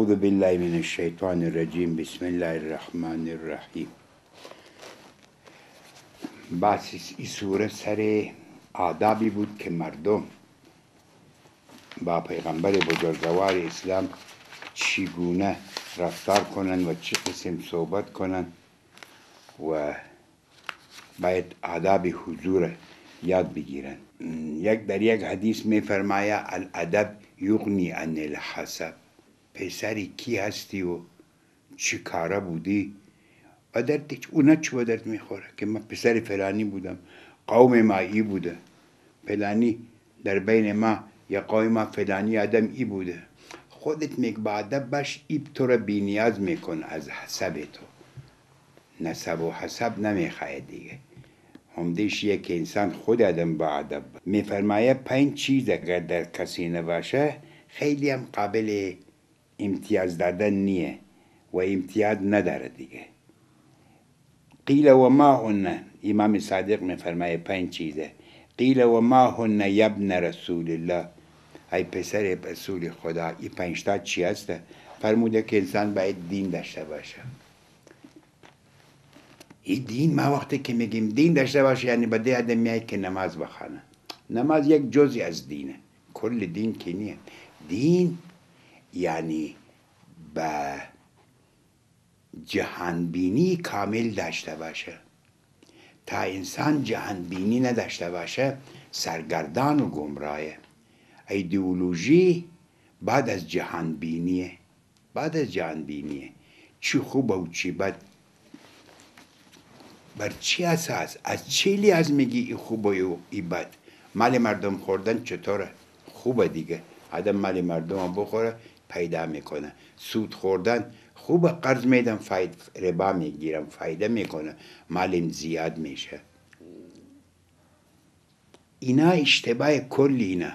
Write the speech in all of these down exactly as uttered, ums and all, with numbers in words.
اعوذ بالله من الشیطان الرجیم. بسم الله الرحمن الرحیم. بحث این سوره سر آدابی بود که مردم با پیغمبر بزرگوار اسلام چگونه رفتار کنن و چه قسم صحبت کنن و باید آداب حضور یاد بگیرن. یک در یک حدیث می فرماید الادب یغنی عن الحسب. پسری کی هستی و چی کاره بودی و در اونا چی به درد میخوره که من پسر فلانی بودم، قوم ما ای بوده، فلانی در بین ما یا قوم ما فلانی آدم ای بوده. خودت میگه با ادب باش، ای تو را بی نیاز میکن از حسب تو. نسب و حسب نمیخواه دیگه. همدیش یک انسان خود آدم با ادب میفرمایه پنج چیز اگر در کسی نباشه خیلی هم قابل امتیاز دادن نیه و امتیاز نداره دیگه. قیل و ما هن، امام صادق میفرمایه پنج چیزه. قیل و ما هن یبن رسول الله، ای پسر رسول خدا این پنج تا چی هسته؟ فرموده که انسان باید دین داشته باشه. این دین، ما وقتی که میگیم دین داشته باشه یعنی به ده آدم میاد که نماز بخونه. نماز یک جزی از دینه، کل دین که نیه. دین یعنی به جهانبینی کامل داشته باشه. تا انسان جهانبینی نداشته باشه سرگردان و گمراهه. ایدئولوژی بعد از جهانبینیه، بعد از جهانبینیه چی خوب و چی بد. بر چی اساس؟ از چی لحاظ میگی ای خوب و ای بد؟ مال مردم خوردن چطوره؟ خوبه دیگه، آدم مال مردم بخوره پیدا میکنه. سود خوردن خوبه، قرض میدم فاید ربا میگیرم فایده میکنه، مالم زیاد میشه. اینا اشتباه کل اینا.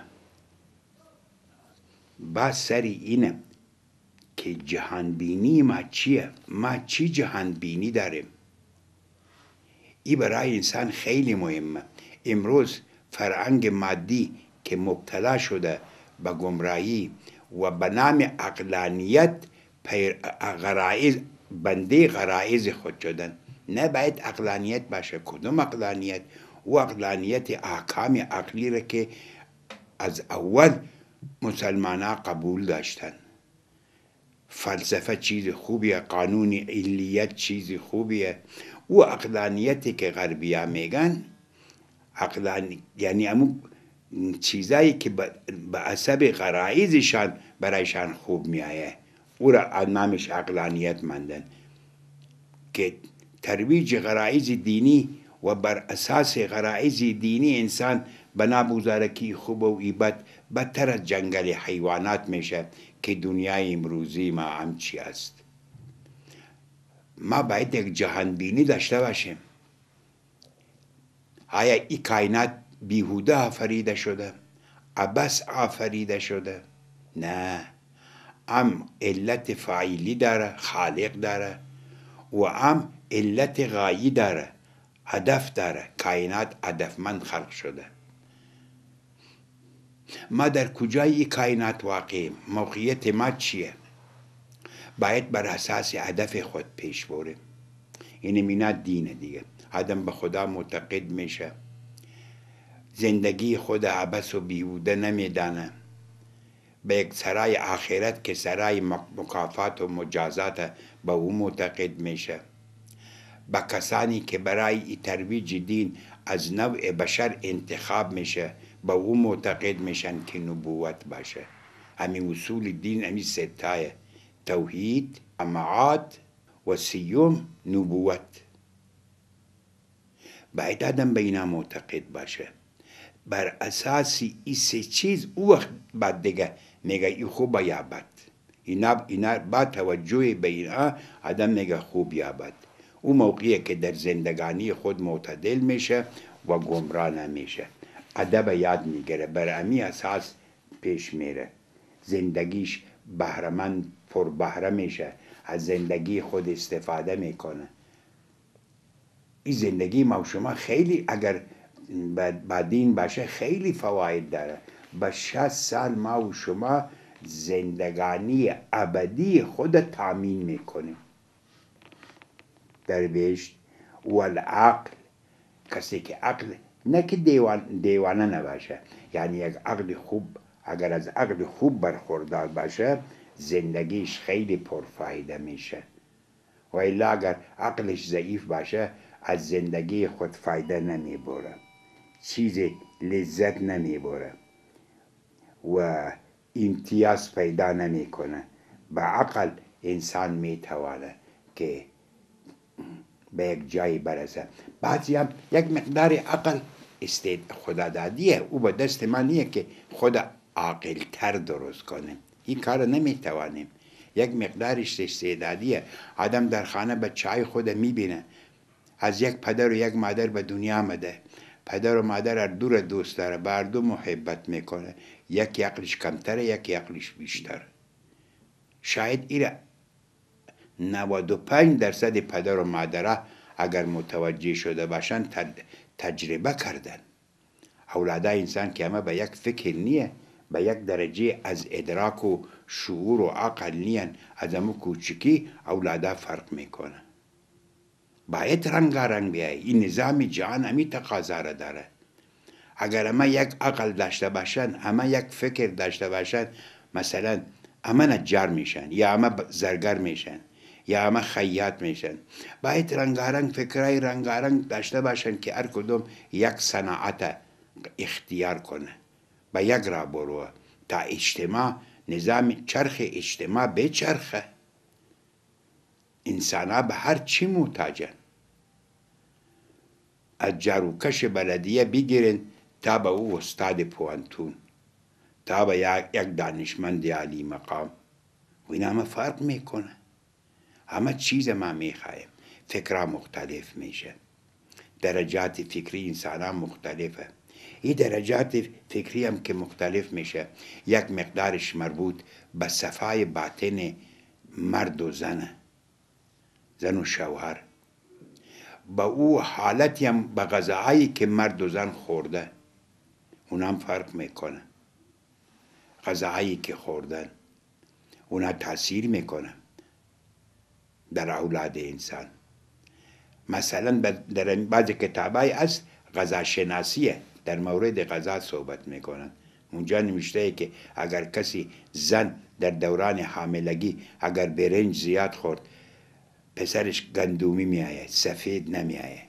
با سری اینه که جهانبینی ما چیه؟ ما چی جهانبینی داریم؟ این برای انسان خیلی مهمه. امروز فرهنگ مادی که مبتلا شده به گمراهی و به نام عقلانیت غرایز بنده غرایز خود شدن. نه باید عقلانیت باشه. کدوم عقلانیت؟ او عقلانیت احکام عقلی را که از اول مسلمان ها قبول داشتن. فلسفه چیز خوبیه، قانون علیت چیز خوبیه. او عقلانیتی که غربی ها میگن عقلانی یعنی همون چیزایی که به حسب غرایزشان برایشان خوب میایه، او را نامش عقلانیت مندن. که ترویج غرایز دینی و بر اساس غرایز دینی انسان بنا بگذاره که خوب و ای بد، بدتر از جنگل حیوانات میشه که دنیای امروزی ما هم چی است. ما باید یک جهانبینی داشته باشیم. آیا این کائنات بیهوده آفریده شده؟ عبث آفریده شده؟ نه، هم علت فاعلی داره، خالق داره، و هم علت غایی داره، هدف داره. کائنات هدفمند خلق شده. ما در کجای این کائنات واقعیم؟ موقعیت ما چیه؟ باید بر اساس هدف خود پیش بریم. این مینا دینه دیگه. آدم به خدا معتقد میشه، زندگی خود عبث و بیهوده نمیدانه، به یک سرای آخرت که سرای مکافات و مجازات به او معتقد میشه. با کسانی که برای ترویج دین از نوع بشر انتخاب میشه به او معتقد میشن که نبوت باشه. همین اصول دین همین ستایه: توحید، معاد و سیوم نبوت. باید آدم به اینا معتقد باشه. بر اساس این سه چیز او وقت بعد دیگه میگه ای خوب یا بد. اینا, اینا با توجه به اینا آدم میگه خوب یا بد. او موقعی که در زندگانی خود معتدل میشه و گمراه نمیشه. ادب یاد میگیره، بر امی اساس پیش میره. زندگیش بهرمند پر بهره میشه، از زندگی خود استفاده میکنه. این زندگی ما و شما خیلی اگر با دین باشه خیلی فواید داره. با شصت سال ما و شما زندگانی ابدی خود تامین میکنه در بهشت. و العقل، کسی که عقل نه که دیوان دیوانه نباشه، یعنی یک عقل خوب، اگر از عقل خوب برخوردار باشه زندگیش خیلی پرفایده میشه. و الا اگر عقلش ضعیف باشه از زندگی خود فایده نمیبره، چیز لذت نمیبره و امتیاز پیدا نمیکنه. با عقل انسان میتوانه که به یک جایی برسه. بعضی هم یک مقدار عقل استید خدا دادیه، او به دست ما نیه که خدا عاقل تر درست کنه، این کار نمیتوانیم. یک مقدارش استعدادیه. آدم در خانه بچه های خود میبینه، از یک پدر و یک مادر به دنیا آمده، پدر و مادر هر دور دوست داره، به هر دو محبت میکنه، یکی عقلش کمتره یکی عقلش بیشتر. شاید ایره نود و پنج درصد پدر و مادرها اگر متوجه شده باشن تجربه کردن. اولاده انسان که همه به یک فکر نیه، به یک درجه از ادراک و شعور و عقل نیان، از همون کوچکی اولاده فرق میکنه. باید رنگارنگ بیایی، این نظام جهان همی تقاضا را داره. اگر همه یک عقل داشته باشن، همه یک فکر داشته باشن، مثلا همه نجار میشن یا همه زرگر میشن یا همه خیاط میشن. باید رنگارنگ فکرهای رنگارنگ داشته باشن که هر کدوم یک صناعت اختیار کنه، به یک را بروه تا اجتماع، نظام چرخ اجتماع بچرخه. انسان ها به هر چی محتاجن، از جاروکش بلدیه بگیرن تا به او استاد پوانتون، تا به یک دانشمند عالی مقام، و این همه فرق میکنه. همه چیز ما میخوایم. فکرها مختلف میشه، درجات فکری انسان ها مختلفه. این درجات فکری هم که مختلف میشه، یک مقدارش مربوط به صفای باطن مرد و زنه، زن و شوهر، با او حالتی هم به غذاهایی که مرد و زن خورده اونم فرق میکنه. غذاهایی که خوردن اونا تاثیر میکنه در اولاد انسان. مثلا در بعضی کتابای است غذا شناسیه، در مورد غذا صحبت میکنن. اونجا نوشته که اگر کسی زن در دوران حاملگی اگر برنج زیاد خورد، پسرش گندومی میآید، سفید نمیآید.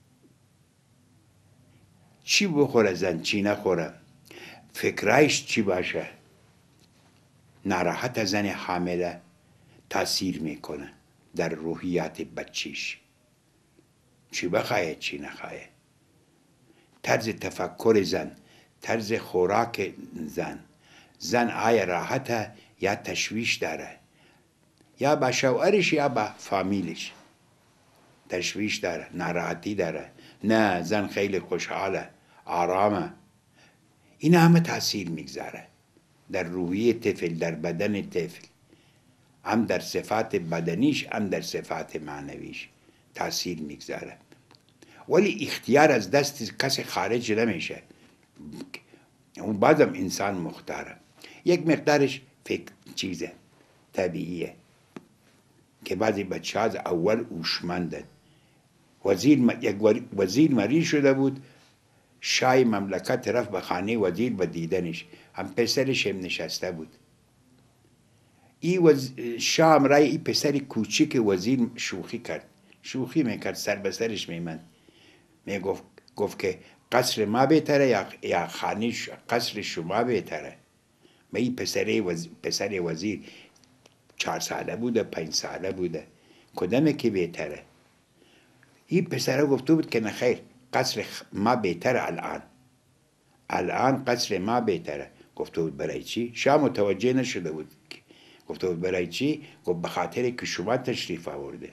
چی بخوره زن چی نخوره، فکرایش چی باشه، ناراحت زن حامله تاثیر میکنه در روحیات بچیش، چی بخواه چی نخواه، طرز تفکر زن، طرز خوراک زن، زن آیا راحته یا تشویش داره، یا با شوهرش یا با فامیلش تشویش داره، ناراحتی داره، نه زن خیلی خوشحاله آرامه. این همه تاثیر میگذاره در روحیه طفل، در بدن طفل، هم در صفات بدنیش هم در صفات معنویش تاثیر میگذاره. ولی اختیار از دست کسی خارج نمیشه، اون بعدم انسان مختاره. یک مقدارش فکر چیزه طبیعیه که بعضی بچه ها اول هوشمندن. وزیر یک وزیر مریض شده بود، شاه مملکت رفت به خانه وزیر به دیدنش، هم پسرش هم نشسته بود. ای وز... شاه هم رای ای پسر کوچیک وزیر شوخی کرد، شوخی میکرد، سر به سرش میمند، میگفت گفت که قصر ما بهتره یا یا خانه قصر شما بهتره. و این پسر وز... پسر وزیر چهار ساله بوده، پنج ساله بوده، کدامه که بهتره؟ این پسره گفته بود که نخیر، قصر ما بهتره الان، الان قصر ما بهتره. گفته بود برای چی؟ شاه متوجه نشده بود. گفته بود برای چی؟ گفت به خاطر که شما تشریف آورده.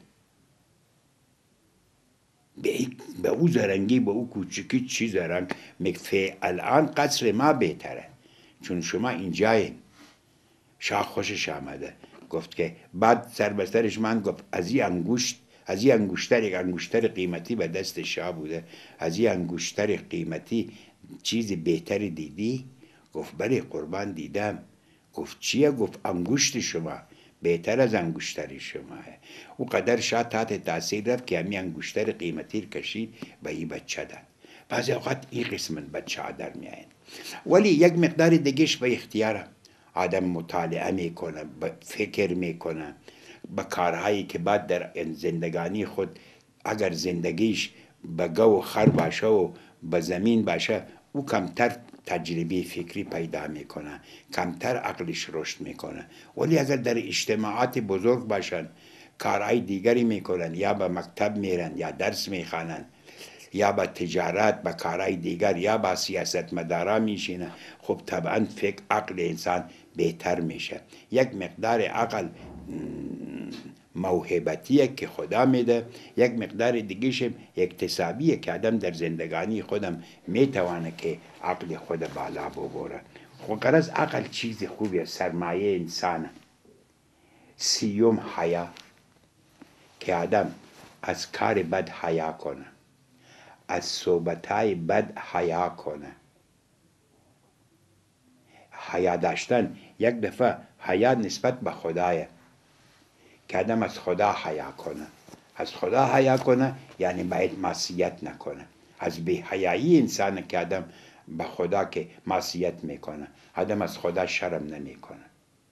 به او زرنگی، به او کوچکی چی زرنگ میگه الان قصر ما بهتره چون شما اینجایین. شاه خوشش آمده، گفت که بعد سر به سرش من گفت از این انگشت، از این انگشتر، یک انگشتر قیمتی به دست شاه بوده، از این انگشتر قیمتی چیز بهتری دیدی؟ گفت بله قربان دیدم. گفت چیه؟ گفت انگشت شما بهتر از انگشتر شماه. او قدر شاه تحت تاثیر رفت که همین انگشتر قیمتی کشید و این بچه داد. بعضی اوقات این قسمت بچه ها در میاین. ولی یک مقدار دیگهش به اختیارم. آدم مطالعه میکنه، فکر میکنه به کارهایی که بعد در زندگانی خود اگر زندگیش به گو و خر باشه و به زمین باشه او کمتر تجربه فکری پیدا میکنه، کمتر عقلش رشد میکنه. ولی اگر در اجتماعات بزرگ باشن کارهای دیگری میکنن، یا به مکتب میرن یا درس میخوانن یا به تجارت به کارهای دیگر یا با سیاست مدارا میشینه، خب طبعا فکر عقل انسان بهتر میشه. یک مقدار عقل موهبتیه که خدا میده، یک مقدار دیگهش اکتسابیه که آدم در زندگانی خودم میتوانه که عقل خود بالا ببره. خب غرض عقل چیز خوبیه، سرمایه انسانه. سیوم حیا، که آدم از کار بد حیا کنه، از صحبتهای بد حیا کنه. حیا داشتن یک دفعه حیا نسبت به خدایه، که آدم از خدا حیا کنه. از خدا حیا کنه یعنی باید معصیت نکنه. از بی حیایی انسان که آدم به خدا که معصیت میکنه، آدم از خدا شرم نمیکنه.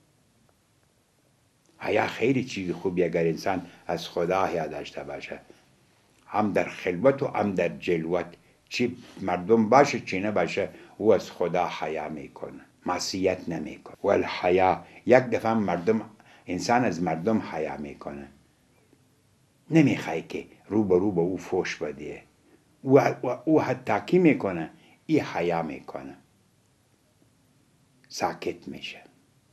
حیا خیلی چیز خوبی اگر انسان از خدا حیا داشته باشه، هم در خلوت و هم در جلوت، چی مردم باشه چی نباشه او از خدا حیا میکنه، معصیت نمیکنه. والحیا، یک دفعه مردم انسان از مردم حیا میکنه، نمیخوای که رو به رو به او فوش بده. او, او حتی کی میکنه؟ ای حیا میکنه، ساکت میشه،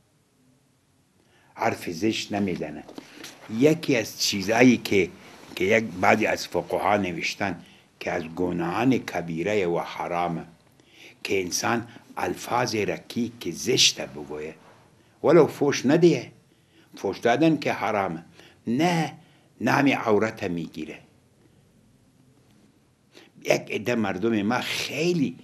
حرف زشت نمیزنه. یکی از چیزایی که که یک بعضی از فقها نوشتن که از گناهان کبیره و حرامه که انسان الفاظ رکیک که زشته بگویه، ولو فوش ندیه. فوش دادن که حرامه، نه نام عورت میگیره. یک عده مردم ما خیلی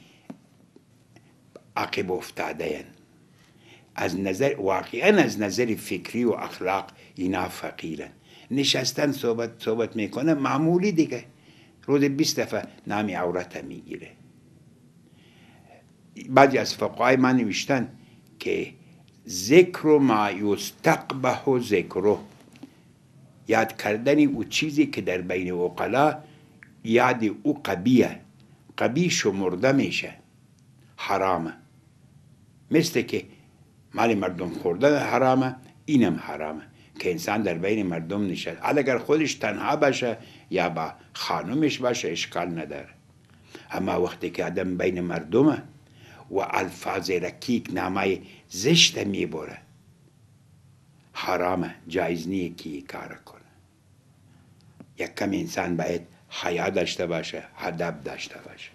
عقب افتاده هن. از نظر واقعا از نظر فکری و اخلاق اینا فقیرن. نشستن صحبت صحبت میکنه معمولی دیگه، روز بیست دفعه نام عورت میگیره. بعضی از فقهای ما نوشتن که ذکر ما یستقبح ذکره، یاد کردن او چیزی که در بین عقلا یاد او قبیه، قبیه شمرده میشه، حرامه. مثل که مال مردم خوردن حرامه، اینم حرامه که انسان در بین مردم نشد. حالا اگر خودش تنها باشه یا با خانومش باشه اشکال نداره، اما وقتی که آدم بین مردمه و الفاظ رکیک نامای زشت میبره، حرامه، جایز نیه که این کار کنه. یک کم انسان باید حیا داشته باشه، ادب داشته باشه.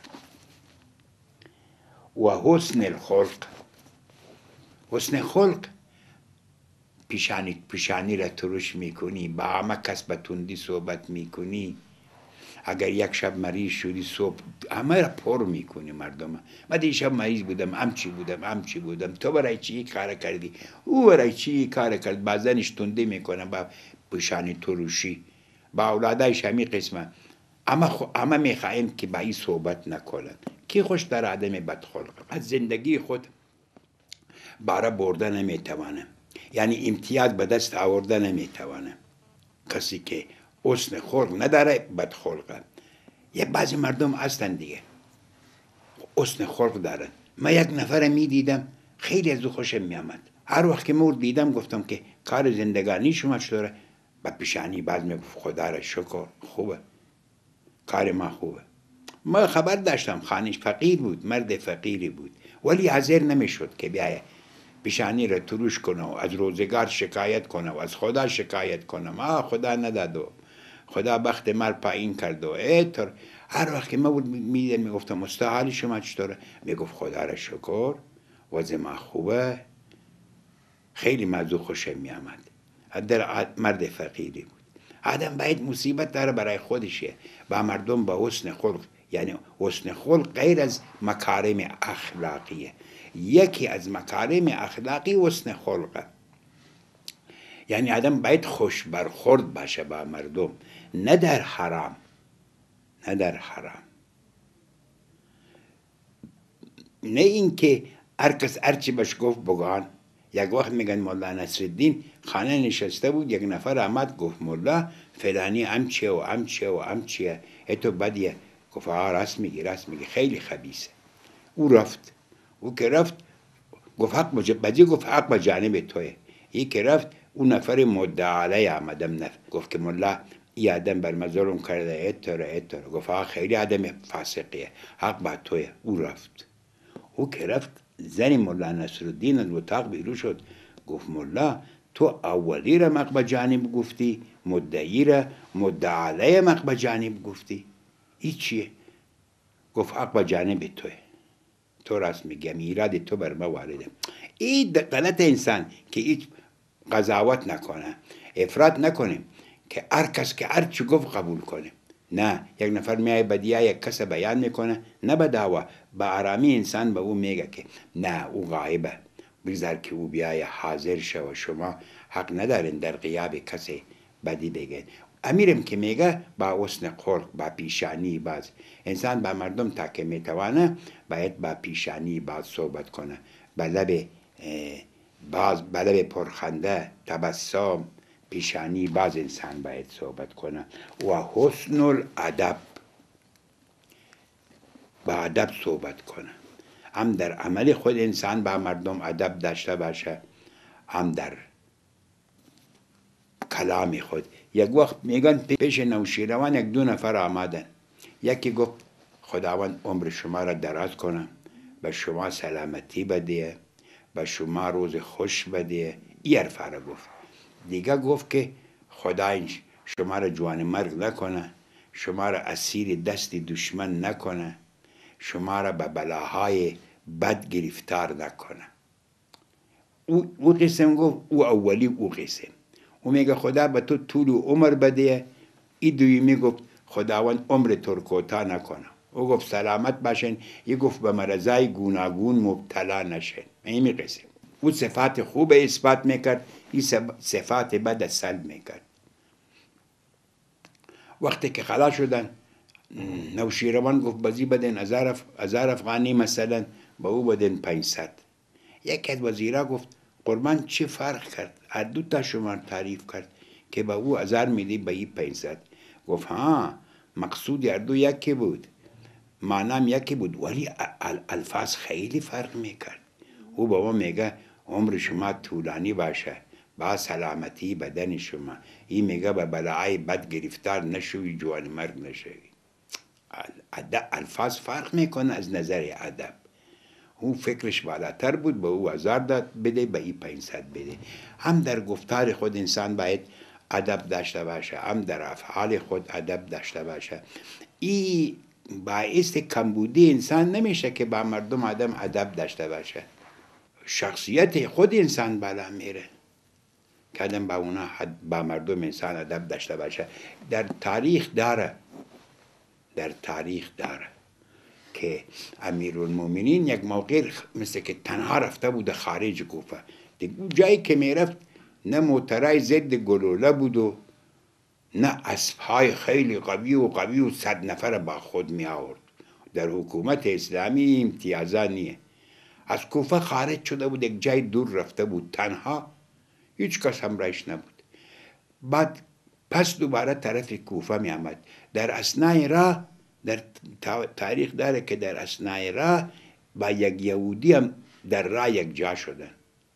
و حسن الخلق، حسن خلق پیشانی پیشانی را ترش میکنی، با همه کس به تندی صحبت میکنی. اگر یک شب مریض شدی صبح همه را پر میکنی مردم. من دیشب مریض بودم، امچی بودم امچی بودم، تو برای چی کار کردی، او برای چی کار کرد. بعضنش تندی میکنه با پیشانی ترشی. با اولادایش همی قسمه. اما خو... اما میخواین که با این صحبت نکنن. کی خوش در آدم بدخلق از زندگی خود باره برده نمیتوانه، یعنی امتیاز به دست آورده نمیتوانه. کسی که حسن خلق نداره بدخلقه. یه بعضی مردم هستن دیگه حسن خلق دارن. من یک نفر می دیدم خیلی از او خوشم می آمد. هر وقت که مورد دیدم گفتم که کار زندگانی شما چطوره؟ با پیشانی بعد می گفت خدا را شکر خوبه، کار ما خوبه. ما خبر داشتم خانش فقیر بود، مرد فقیری بود، ولی حاضر نمیشد که بیایه پیشانی را تروش کنه و از روزگار شکایت کنه و از خدا شکایت کنه. ما خدا نداد و خدا بخت مر پایین کرد و ایتر. هر وقت که ما بود میدن میگفتم مستحال شما چطوره؟ میگفت خدا را شکر، وضع ما خوبه. خیلی موضوع خوشم میامد. در مرد فقیری بود. آدم باید مصیبت داره برای خودشه، با مردم با حسن خلق، یعنی حسن خلق غیر از مکارم اخلاقیه. یکی از مکارم اخلاقی حسن خلقه. یعنی آدم باید خوش برخورد باشه با مردم، نه در حرام، نه در حرام. نه اینکه هر کس هرچی بهش گفت بگان. یک وقت میگن مولا نصرالدین خانه نشسته بود، یک نفر آمد گفت مولا فلانی ام چیه و ام چیه و ام چیه، تو بدیه. گفت آه راست میگی راست میگی، خیلی خبیثه. او رفت. او که رفت گفت حق بجا بدی، گفت حق با جانب توه. این که رفت اون نفر مدعی علیه آمدم نفر گفت که مولا این آدم بر من ظلم کرده، اتاره اتاره. گفت آه خیلی آدم فاسقیه، حق با توه. او رفت. او که رفت زن مولا نصرالدین از اتاق بیرون شد. گفت مولا تو اولی را مق جانب گفتی، مدعی را مدعی علیه مق جانب گفتی، این چیه؟ گفت حق با جانب توه، تو راست میگم، ایراد تو بر ما وارده. این غلط انسان که هیچ قضاوت نکنه، افراط نکنه که هر کس که هر چی گفت قبول کنه. نه، یک نفر میای بدیه یک کس بیان میکنه، نه به دعوا، به آرامی انسان به او میگه که نه او غایبه، بگذار که او بیای حاضر شه و شما حق ندارین در غیاب کسی بدی بگید. امیرم که میگه با حسن خلق، با پیشانی باز انسان با مردم تا که میتوانه باید با پیشانی باز صحبت کنه، با لب باز با لب پرخنده تبسم پیشانی باز انسان باید صحبت کنه. و حسن الادب، با ادب صحبت کنه. هم در عمل خود انسان با مردم ادب داشته باشه، هم در کلام خود. یک وقت میگن پیش نوشیروان یک دو نفر آمدن. یکی گفت خداوند عمر شما را دراز کنه، به شما سلامتی بده، به شما روز خوش بده. این حرفا را گفت. دیگه گفت که خدا شما را جوان مرگ نکنه، شما را اسیر دست دشمن نکنه، شما را به بلاهای بد گرفتار نکنه. او, او قسم گفت، او اولی او قسم. او میگه خدا به تو طول و عمر بده. ای دویمی گفت خداوند عمر تو رو کوتاه نکنه. او گفت سلامت باشین. ای گفت به مرضای گوناگون مبتلا نشین. این قسم. او صفات خوب اثبات میکرد، این صفات بد سلب میکرد. وقتی که خلاص شدن، نوشیروان گفت بازی بدن هزار افغانی مثلا، با او بدن پنجصد. یکی از وزیرا گفت قربان چه فرق کرد؟ هر دو تا شما تعریف کرد که با او هزار میدی، با این پنجصد. گفت ها مقصود هر دو یکی بود، معنام یکی بود، ولی الفاظ خیلی فرق میکرد. او با ما میگه عمر شما طولانی باشه، با سلامتی بدن شما. این میگه به بلای بد گرفتار نشوی، جوان مرگ نشوی. الفاظ فرق میکنه از نظر ادب. او فکرش بالاتر بود، به او هزار داد بده، به این پنجصد بده. هم در گفتار خود انسان باید ادب داشته باشه، هم در افعال خود ادب داشته باشه. این باعث کمبودی انسان نمیشه که با مردم آدم ادب داشته باشه. شخصیت خود انسان بالا میره که آدم با اونا با مردم انسان ادب داشته باشه. در تاریخ داره، در تاریخ داره که امیرالمومنین یک موقع مثل که تنها رفته بود خارج کوفه. دیگه جایی که میرفت نه موترای ضد گلوله بود و نه اسبهای خیلی قوی و قوی و صد نفر با خود می آورد. در حکومت اسلامی امتیازا نیه. از کوفه خارج شده بود، یک جای دور رفته بود تنها، هیچ کس همراهش نبود. بعد پس دوباره طرف کوفه می آمد. در اثنای راه، در تاریخ داره که در اثنای راه با یک یهودی هم در راه یک جا شدن.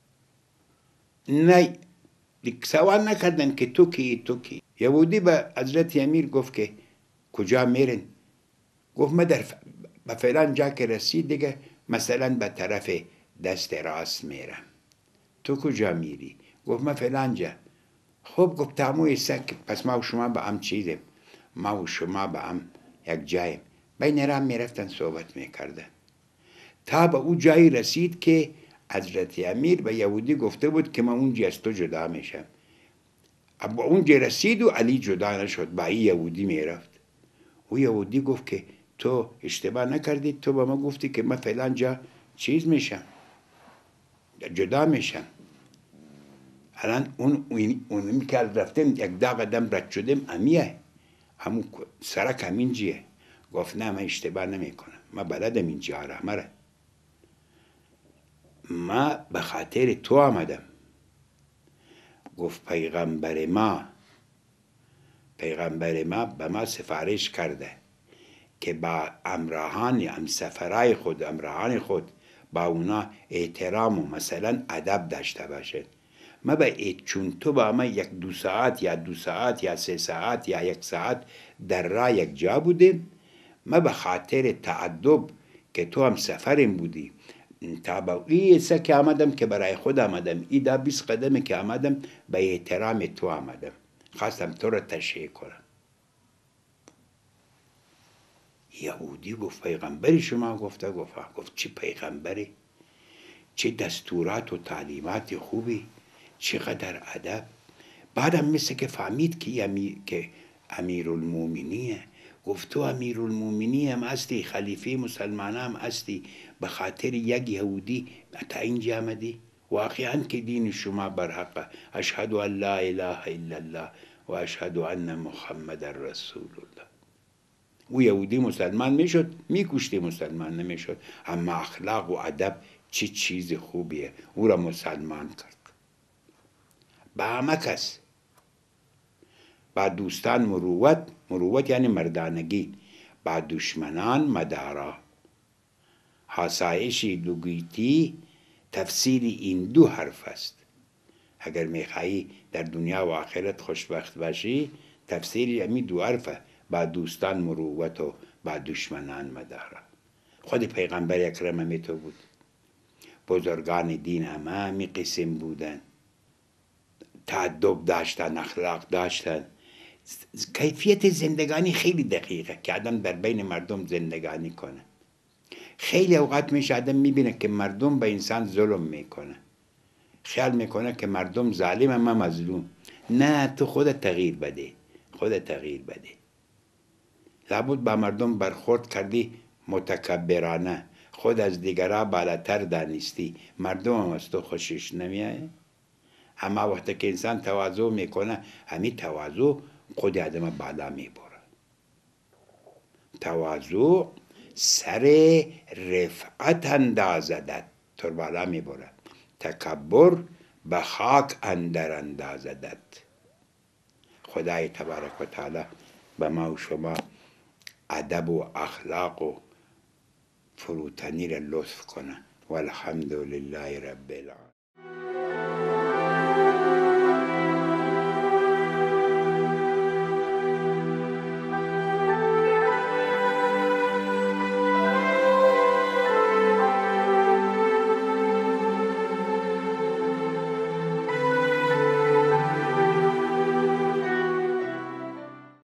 نه سوال نکردن که تو کی تو کی. یهودی به حضرت امیر گفت که کجا میرن؟ گفت من در به فلان جا که رسید دیگه مثلا به طرف دست راست میرم. تو کجا میری؟ گفت من فلان جا. خب گفت تاموی سک، پس ما و شما به هم چیزیم، ما و شما به هم یک جاییم. بین راه میرفتن صحبت میکردن تا به او جایی رسید که حضرت امیر به یهودی گفته بود که من اونجا از تو جدا میشم. با اونجا رسید و علی جدا نشد، با این یهودی میرفت. او یهودی گفت که تو اشتباه نکردی، تو به ما گفتی که من فلان جا چیز میشم، جدا میشم. الان اون اون که رفتم یک ده قدم رد شدم امیه، همون سرک همین جیه. گفت نه من اشتباه نمی کنم، من بلدم این جا را مره، ما به خاطر تو آمدم. گفت پیغمبر ما پیغمبر ما به ما سفارش کرده که با امراهان هم سفرهای خود امراهان خود با اونا احترام و مثلا ادب داشته باشد. ما به چون تو با ما یک دو ساعت یا دو ساعت یا سه ساعت یا یک ساعت در راه یک جا بودیم، ما به خاطر تعدب که تو هم سفرم بودی تا با ایسا که آمدم که برای خود آمدم، ای دا بیست قدمه که آمدم به احترام تو آمدم، خواستم تو را تشریح کنم. یهودی گفت پیغمبری شما گفته؟ گفت گفت چی پیغمبری؟ چه دستورات و تعلیمات خوبی، چقدر ادب. بعدم مثل که فهمید که امیر که امیرالمومنینه. گفت تو امیرالمومنین هم هستی، خلیفه مسلمان هم هستی، به خاطر یک یهودی تا اینجا آمدی؟ واقعا که دین شما برحقه. اشهد ان لا اله الا الله و اشهد ان محمد رسول الله. او یهودی مسلمان میشد، میکشتی مسلمان نمیشد، اما اخلاق و ادب چه چیز خوبیه، او را مسلمان کرد. با همه کس، با دوستان مروت، مروت یعنی مردانگی، با دشمنان مدارا. حسایش لوگیتی تفسیر این دو حرف است. اگر میخوایی در دنیا و آخرت خوشبخت باشی، تفسیر همین دو حرفه، با دوستان مروت و با دشمنان مدارا. خود پیغمبر اکرم همی تو بود، بزرگان دین همه همی قسم بودن، تعدب داشتن، اخلاق داشتن. کیفیت زندگانی خیلی دقیقه که آدم در بین مردم زندگانی کنه. خیلی اوقات میشه آدم میبینه که مردم به انسان ظلم میکنه، خیال میکنه که مردم ظالم اما مظلوم. نه، تو خودت تغییر بده، خودت تغییر بده. لابد با مردم برخورد کردی متکبرانه، خود از دیگرها بالاتر دانستی، مردم هم از تو خوشش نمیاد. اما وقتی که انسان تواضع میکنه، همین تواضع خود آدم بالا میبره. تواضع سر رفعت اندازدت، تو بالا میبره. تکبر به خاک اندر اندازدت. خدای تبارک و تعالی به ما و شما ادب و اخلاق و فروتنی را لطف کنه. والحمد لله رب العالمین.